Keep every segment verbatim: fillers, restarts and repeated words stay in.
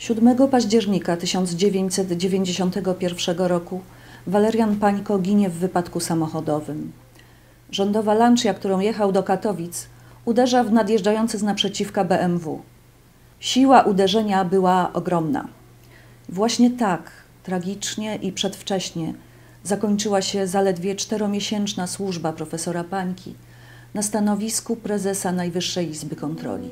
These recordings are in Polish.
siódmego października tysiąc dziewięćset dziewięćdziesiątego pierwszego roku Walerian Pańko ginie w wypadku samochodowym. Rządowa Lancia, którą jechał do Katowic, uderza w nadjeżdżający z naprzeciwka B M W. Siła uderzenia była ogromna. Właśnie tak, tragicznie i przedwcześnie, zakończyła się zaledwie czteromiesięczna służba profesora Pańki na stanowisku prezesa Najwyższej Izby Kontroli.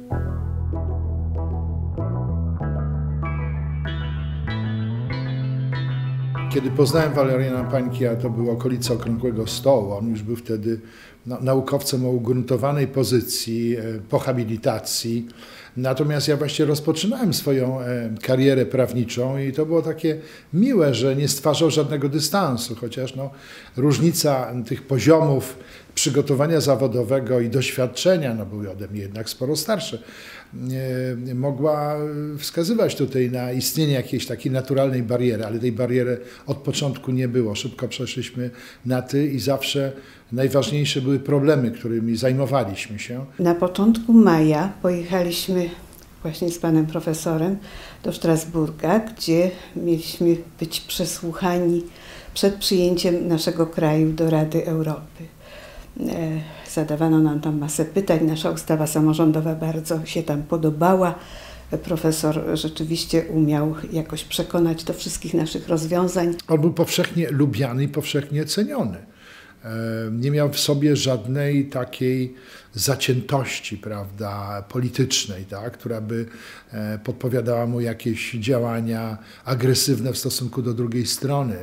Kiedy poznałem Waleriana Pańki, a to była okolica Okrągłego Stołu, on już był wtedy no, naukowcem o ugruntowanej pozycji, po habilitacji. Natomiast ja właśnie rozpoczynałem swoją karierę prawniczą i to było takie miłe, że nie stwarzał żadnego dystansu, chociaż no, różnica tych poziomów przygotowania zawodowego i doświadczenia, no były ode mnie jednak sporo starsze, mogła wskazywać tutaj na istnienie jakiejś takiej naturalnej bariery, ale tej bariery od początku nie było. Szybko przeszliśmy na ty i zawsze najważniejsze były problemy, którymi zajmowaliśmy się. Na początku maja pojechaliśmy właśnie z panem profesorem do Strasburga, gdzie mieliśmy być przesłuchani przed przyjęciem naszego kraju do Rady Europy. Zadawano nam tam masę pytań, nasza ustawa samorządowa bardzo się tam podobała. Profesor rzeczywiście umiał jakoś przekonać do wszystkich naszych rozwiązań. On był powszechnie lubiany i powszechnie ceniony. Nie miał w sobie żadnej takiej zaciętości, prawda, politycznej, tak, która by podpowiadała mu jakieś działania agresywne w stosunku do drugiej strony.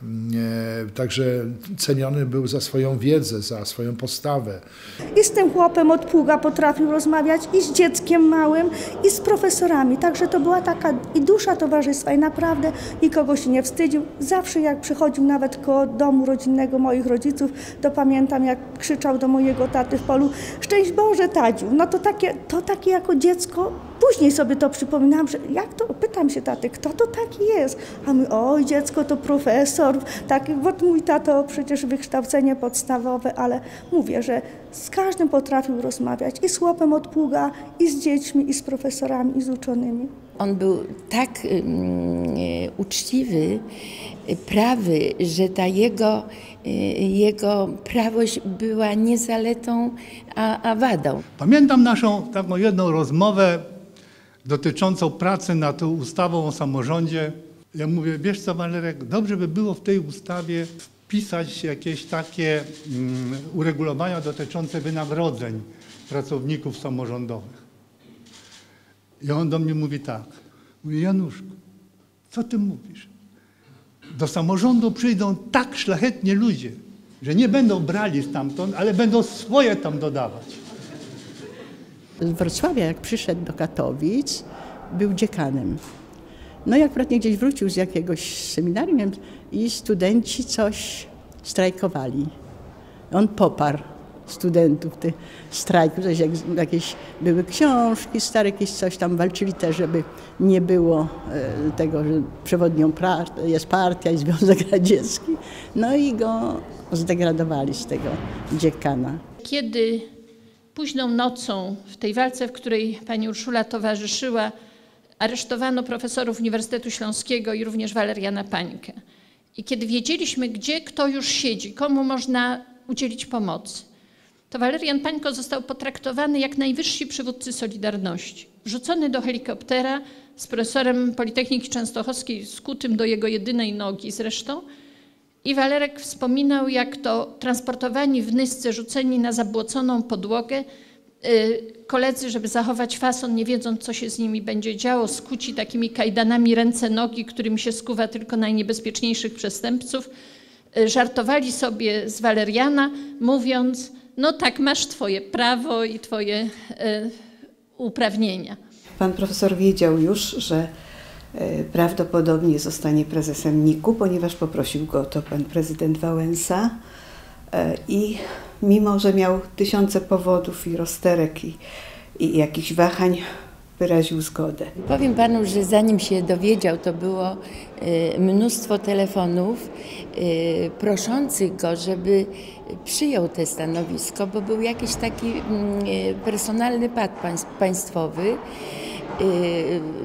Także ceniony był za swoją wiedzę, za swoją postawę. I z tym chłopem od pługa potrafił rozmawiać, i z dzieckiem małym, i z profesorami. Także to była taka i dusza towarzystwa i naprawdę nikogo się nie wstydził. Zawsze jak przychodził nawet koło domu rodzinnego moich rodziców, to pamiętam, jak krzyczał do mojego taty w polu: szczęść Boże, Tadziu. No to takie, to takie jako dziecko, później sobie to przypominałam, że jak to, pytam się taty, kto to taki jest? A my, oj dziecko, to profesor, taki, bo mój tato przecież wykształcenie podstawowe, ale mówię, że z każdym potrafił rozmawiać, i z chłopem od pługa, i z dziećmi, i z profesorami, i z uczonymi. On był tak um, uczciwy, prawy, że ta jego, jego prawość była nie zaletą, a, a wadą. Pamiętam naszą taką jedną rozmowę dotyczącą pracy nad tą ustawą o samorządzie. Ja mówię, wiesz co, Walerek, dobrze by było w tej ustawie wpisać jakieś takie um, uregulowania dotyczące wynagrodzeń pracowników samorządowych. I on do mnie mówi tak, mówi: Januszku, co ty mówisz? Do samorządu przyjdą tak szlachetni ludzie, że nie będą brali stamtąd, ale będą swoje tam dodawać. Z Wrocławia, jak przyszedł do Katowic, był dziekanem. No jak prawnie gdzieś wrócił z jakiegoś seminarium i studenci coś strajkowali. On poparł studentów tych strajków, coś jak, jakieś były książki stare, jakieś coś tam, walczyli też, żeby nie było e, tego, że przewodnią pra- jest partia i Związek Radziecki. No i go zdegradowali z tego dziekana. Kiedy późną nocą w tej walce, w której pani Urszula towarzyszyła, aresztowano profesorów Uniwersytetu Śląskiego i również Waleriana Pańkę. I kiedy wiedzieliśmy, gdzie kto już siedzi, komu można udzielić pomocy, to Walerian Pańko został potraktowany jak najwyżsi przywódcy Solidarności. Wrzucony do helikoptera z profesorem Politechniki Częstochowskiej, skutym do jego jedynej nogi zresztą. I Walerek wspominał, jak to transportowani w Nysce, rzuceni na zabłoconą podłogę, koledzy, żeby zachować fason, nie wiedząc, co się z nimi będzie działo, skuci takimi kajdanami ręce, nogi, którymi się skuwa tylko najniebezpieczniejszych przestępców, żartowali sobie z Waleriana, mówiąc: no tak, masz twoje prawo i twoje y, uprawnienia. Pan profesor wiedział już, że y, prawdopodobnie zostanie prezesem N I K-u, ponieważ poprosił go o to pan prezydent Wałęsa. Y, I mimo, że miał tysiące powodów i rozterek i, i jakichś wahań, wyraził zgodę. Powiem panu, że zanim się dowiedział, to było y, mnóstwo telefonów y, proszących go, żeby przyjął to stanowisko, bo był jakiś taki y, personalny pad państwowy.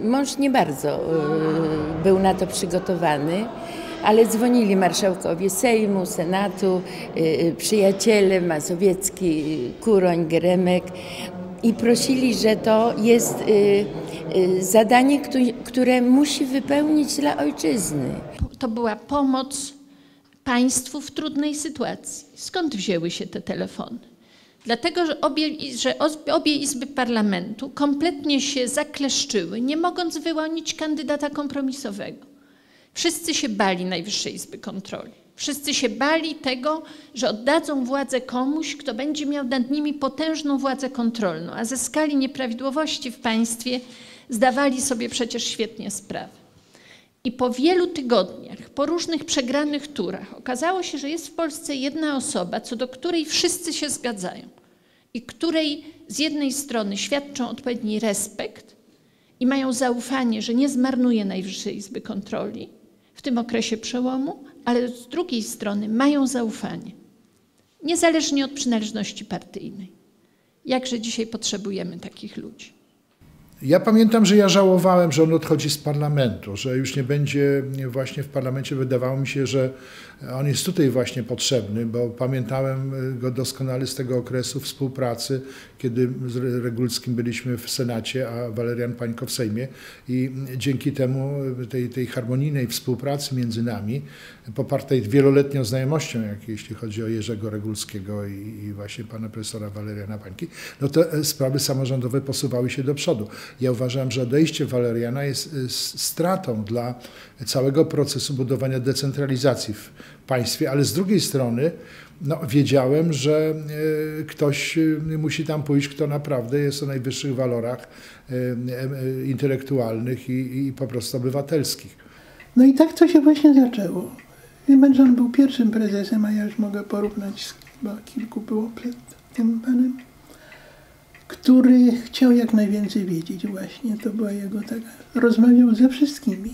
Mąż nie bardzo był na to przygotowany, ale dzwonili marszałkowie Sejmu, Senatu, przyjaciele Mazowiecki, Kuroń, Geremek i prosili, że to jest zadanie, które musi wypełnić dla ojczyzny. To była pomoc państwu w trudnej sytuacji. Skąd wzięły się te telefony? Dlatego, że obie, że obie izby parlamentu kompletnie się zakleszczyły, nie mogąc wyłonić kandydata kompromisowego. Wszyscy się bali Najwyższej Izby Kontroli. Wszyscy się bali tego, że oddadzą władzę komuś, kto będzie miał nad nimi potężną władzę kontrolną, a ze skali nieprawidłowości w państwie zdawali sobie przecież świetnie sprawę. I po wielu tygodniach, po różnych przegranych turach okazało się, że jest w Polsce jedna osoba, co do której wszyscy się zgadzają i której z jednej strony świadczą odpowiedni respekt i mają zaufanie, że nie zmarnuje Najwyższej Izby Kontroli w tym okresie przełomu, ale z drugiej strony mają zaufanie, niezależnie od przynależności partyjnej. Jakże dzisiaj potrzebujemy takich ludzi. Ja pamiętam, że ja żałowałem, że on odchodzi z parlamentu, że już nie będzie właśnie w parlamencie. Wydawało mi się, że on jest tutaj właśnie potrzebny, bo pamiętałem go doskonale z tego okresu współpracy, kiedy z Regulskim byliśmy w Senacie, a Walerian Pańko w Sejmie i dzięki temu tej, tej harmonijnej współpracy między nami, popartej wieloletnią znajomością, jak jeśli chodzi o Jerzego Regulskiego i, i właśnie pana profesora Waleriana Pańki, no te sprawy samorządowe posuwały się do przodu. Ja uważam, że odejście Waleriana jest stratą dla całego procesu budowania decentralizacji w państwie, ale z drugiej strony no, wiedziałem, że ktoś musi tam pójść, kto naprawdę jest o najwyższych walorach intelektualnych i, i po prostu obywatelskich. No i tak to się właśnie zaczęło. Wie pan, że on był pierwszym prezesem, a ja już mogę porównać, z, bo kilku było przed tym panem, który chciał jak najwięcej wiedzieć właśnie. To była jego taka... Rozmawiał ze wszystkimi.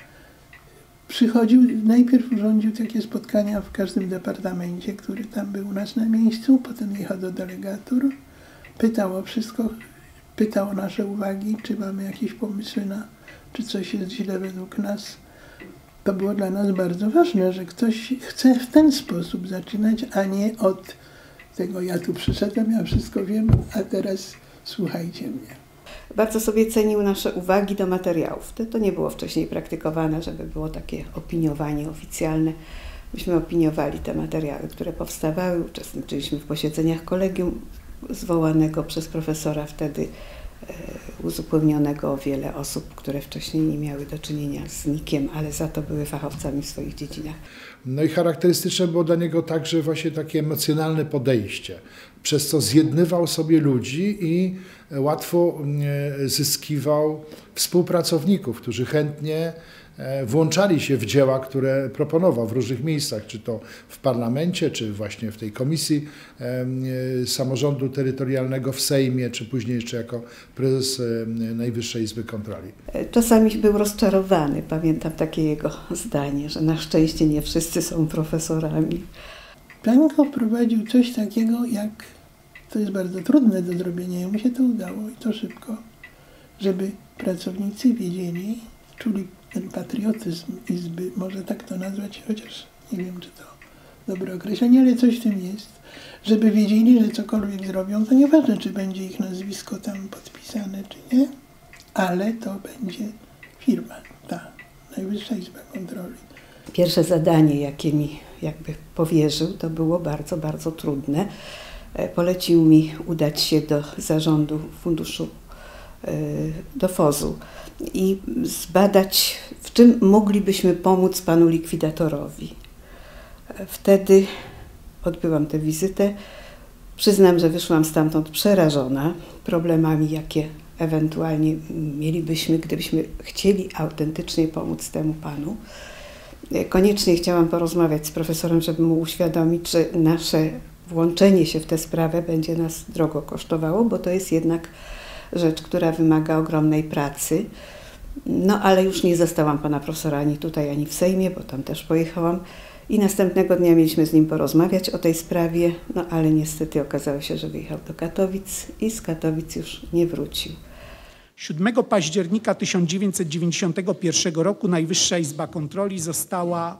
Przychodził, najpierw urządził takie spotkania w każdym departamencie, który tam był u nas na miejscu, potem jechał do delegatur, pytał o wszystko, pytał o nasze uwagi, czy mamy jakieś pomysły na, czy coś jest źle według nas. To było dla nas bardzo ważne, że ktoś chce w ten sposób zaczynać, a nie od tego ja tu przyszedłem, ja wszystko wiem, a teraz słuchajcie mnie. Bardzo sobie cenił nasze uwagi do materiałów. To, to nie było wcześniej praktykowane, żeby było takie opiniowanie oficjalne. Myśmy opiniowali te materiały, które powstawały, uczestniczyliśmy w posiedzeniach kolegium zwołanego przez profesora wtedy, e, uzupełnionego o wiele osób, które wcześniej nie miały do czynienia z nikiem, ale za to były fachowcami w swoich dziedzinach. No i charakterystyczne było dla niego także właśnie takie emocjonalne podejście, przez co zjednywał sobie ludzi i łatwo zyskiwał współpracowników, którzy chętnie włączali się w dzieła, które proponował w różnych miejscach, czy to w parlamencie, czy właśnie w tej komisji samorządu terytorialnego w Sejmie, czy później jeszcze jako prezes Najwyższej Izby Kontroli. Czasami był rozczarowany, pamiętam takie jego zdanie, że na szczęście nie wszyscy są profesorami. Pańko wprowadził coś takiego jak, to jest bardzo trudne do zrobienia, jemu się to udało i to szybko, żeby pracownicy wiedzieli, czuli ten patriotyzm Izby, może tak to nazwać, chociaż nie wiem, czy to dobre określenie, ale coś w tym jest, żeby wiedzieli, że cokolwiek zrobią, to nieważne, czy będzie ich nazwisko tam podpisane, czy nie, ale to będzie firma, ta Najwyższa Izba Kontroli. Pierwsze zadanie, jakie mi jakby powierzył, to było bardzo, bardzo trudne. Polecił mi udać się do zarządu funduszu, do fozu i zbadać, w czym moglibyśmy pomóc panu likwidatorowi. Wtedy odbyłam tę wizytę. Przyznam, że wyszłam stamtąd przerażona problemami, jakie ewentualnie mielibyśmy, gdybyśmy chcieli autentycznie pomóc temu panu. Koniecznie chciałam porozmawiać z profesorem, żeby mu uświadomić, że nasze włączenie się w tę sprawę będzie nas drogo kosztowało, bo to jest jednak rzecz, która wymaga ogromnej pracy. No ale już nie zastałam pana profesora ani tutaj, ani w Sejmie, bo tam też pojechałam. I następnego dnia mieliśmy z nim porozmawiać o tej sprawie, no ale niestety okazało się, że wyjechał do Katowic i z Katowic już nie wrócił. siódmego października tysiąc dziewięćset dziewięćdziesiątego pierwszego roku Najwyższa Izba Kontroli została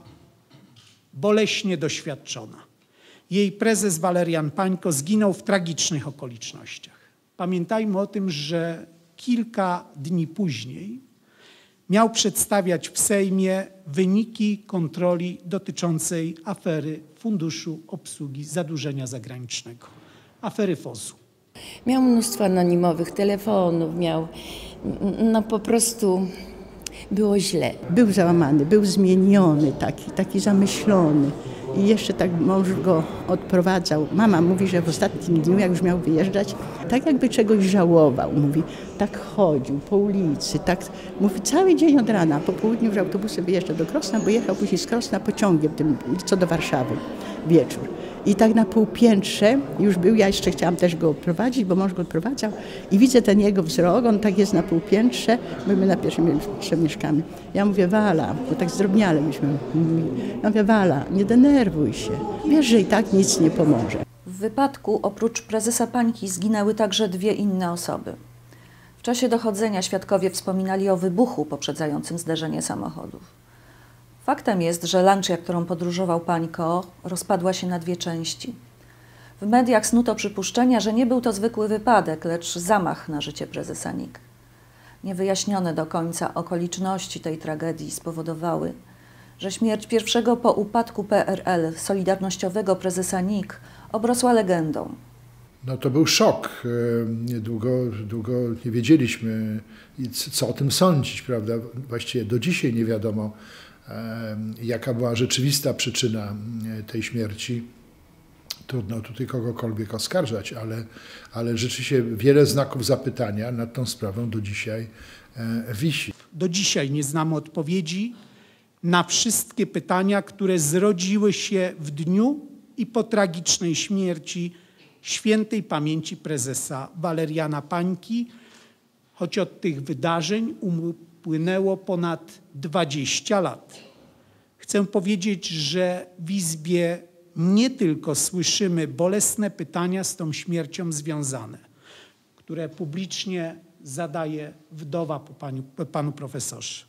boleśnie doświadczona. Jej prezes Walerian Pańko zginął w tragicznych okolicznościach. Pamiętajmy o tym, że kilka dni później miał przedstawiać w Sejmie wyniki kontroli dotyczącej afery Funduszu Obsługi Zadłużenia Zagranicznego, afery F O Z-u. Miał mnóstwo anonimowych telefonów, miał, no po prostu było źle. Był załamany, był zmieniony, taki, taki zamyślony. I jeszcze tak mąż go odprowadzał. Mama mówi, że w ostatnim dniu, jak już miał wyjeżdżać, tak jakby czegoś żałował. Mówi, tak chodził po ulicy, tak, mówi, cały dzień od rana. Po południu już autobusem wyjeżdżał do Krosna, bo jechał później z Krosna pociągiem, tym, co do Warszawy, wieczór. I tak na półpiętrze już był, ja jeszcze chciałam też go odprowadzić, bo mąż go odprowadzał i widzę ten jego wzrok, on tak jest na półpiętrze, my na pierwszym piętrze mieszkamy. Ja mówię, Wala, bo tak zdrobniale myśmy mówili. Ja mówię, Wala, nie denerwuj się, wiesz, że i tak nic nie pomoże. W wypadku oprócz prezesa Pańki zginęły także dwie inne osoby. W czasie dochodzenia świadkowie wspominali o wybuchu poprzedzającym zderzenie samochodów. Faktem jest, że Lancia, którą podróżował Pańko, rozpadła się na dwie części. W mediach snuto przypuszczenia, że nie był to zwykły wypadek, lecz zamach na życie prezesa N I K. Niewyjaśnione do końca okoliczności tej tragedii spowodowały, że śmierć pierwszego po upadku P R L solidarnościowego prezesa N I K obrosła legendą. No to był szok. Długo, długo nie wiedzieliśmy, co o tym sądzić, prawda? Właściwie do dzisiaj nie wiadomo, jaka była rzeczywista przyczyna tej śmierci. Trudno tutaj kogokolwiek oskarżać, ale, ale rzeczywiście wiele znaków zapytania nad tą sprawą do dzisiaj wisi. Do dzisiaj nie znamy odpowiedzi na wszystkie pytania, które zrodziły się w dniu i po tragicznej śmierci świętej pamięci prezesa Waleriana Pańki, choć od tych wydarzeń upłynęło ponad dwadzieścia lat. Chcę powiedzieć, że w Izbie nie tylko słyszymy bolesne pytania z tą śmiercią związane, które publicznie zadaje wdowa po panu, po panu profesorze,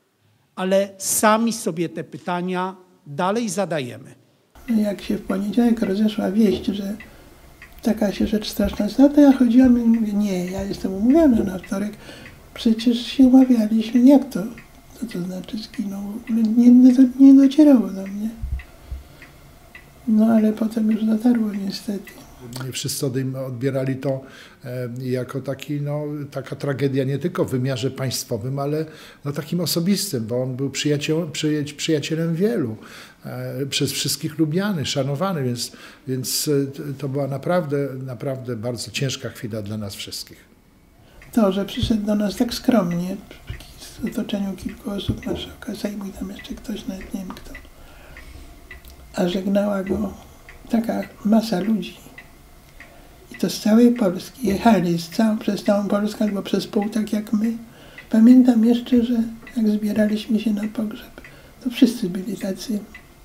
ale sami sobie te pytania dalej zadajemy. Jak się w poniedziałek rozeszła wieść, że taka się rzecz straszna stała, to ja chodziłam i mówię, nie, ja jestem umówiona na wtorek, przecież się umawialiśmy, jak to? Co to znaczy zginął? W ogóle nie, nie docierało do mnie. No ale potem już dotarło niestety. Wszyscy odbierali to jako taki, no, taka tragedia nie tylko w wymiarze państwowym, ale no, takim osobistym, bo on był przyjacielem, przyjacielem wielu, przez wszystkich lubiany, szanowany, więc, więc to była naprawdę, naprawdę bardzo ciężka chwila dla nas wszystkich. To, że przyszedł do nas tak skromnie, w otoczeniu kilku osób, marszałka Sejmu i tam jeszcze ktoś, nawet nie wiem kto, a żegnała go taka masa ludzi. I to z całej Polski. Jechali z całą, przez całą Polskę albo przez pół, tak jak my. Pamiętam jeszcze, że jak zbieraliśmy się na pogrzeb, to wszyscy byli tacy,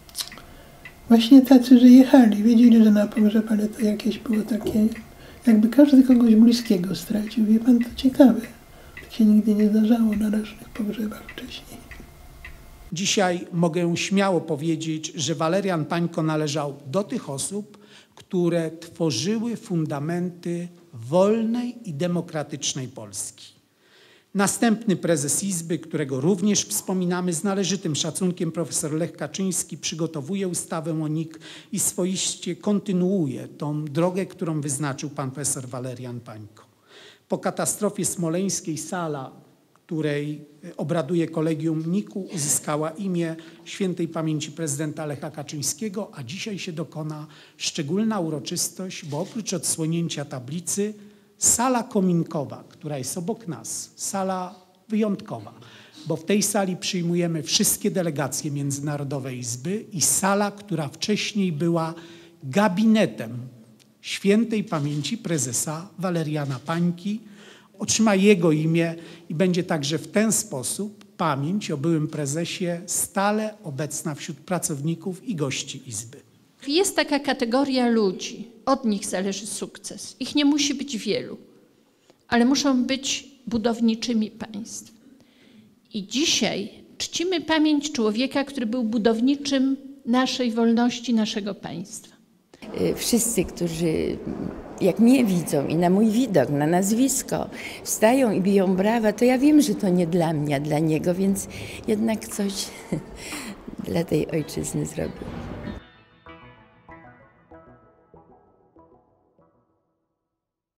właśnie tacy, że jechali. Wiedzieli, że na pogrzeb, ale to jakieś było takie, jakby każdy kogoś bliskiego stracił. Wie pan, to ciekawe. Tak się nigdy nie zdarzało na różnych pogrzebach wcześniej. Dzisiaj mogę śmiało powiedzieć, że Walerian Pańko należał do tych osób, które tworzyły fundamenty wolnej i demokratycznej Polski. Następny prezes Izby, którego również wspominamy z należytym szacunkiem, profesor Lech Kaczyński, przygotowuje ustawę o N I K i swoiście kontynuuje tą drogę, którą wyznaczył pan profesor Walerian Pańko. Po katastrofie smoleńskiej sala, w której obraduje kolegium N I K-u, uzyskała imię świętej pamięci prezydenta Lecha Kaczyńskiego, a dzisiaj się dokona szczególna uroczystość, bo oprócz odsłonięcia tablicy sala kominkowa, która jest obok nas, sala wyjątkowa, bo w tej sali przyjmujemy wszystkie delegacje Międzynarodowej Izby i sala, która wcześniej była gabinetem świętej pamięci prezesa Waleriana Pańki, otrzyma jego imię i będzie także w ten sposób pamięć o byłym prezesie stale obecna wśród pracowników i gości Izby. Jest taka kategoria ludzi, od nich zależy sukces. Ich nie musi być wielu, ale muszą być budowniczymi państw. I dzisiaj czcimy pamięć człowieka, który był budowniczym naszej wolności, naszego państwa. Wszyscy, którzy jak mnie widzą i na mój widok, na nazwisko wstają i biją brawa, to ja wiem, że to nie dla mnie, a dla niego, więc jednak coś dla tej ojczyzny zrobił.